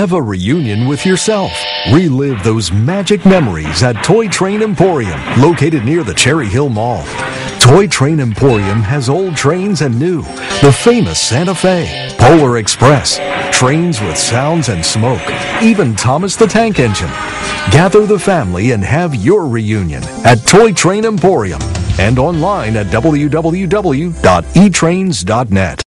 Have a reunion with yourself. Relive those magic memories at Toy Train Emporium, located near the Cherry Hill Mall. Toy Train Emporium has old trains and new. The famous Santa Fe, Polar Express, trains with sounds and smoke, even Thomas the Tank Engine. Gather the family and have your reunion at Toy Train Emporium and online at www.etrains.net.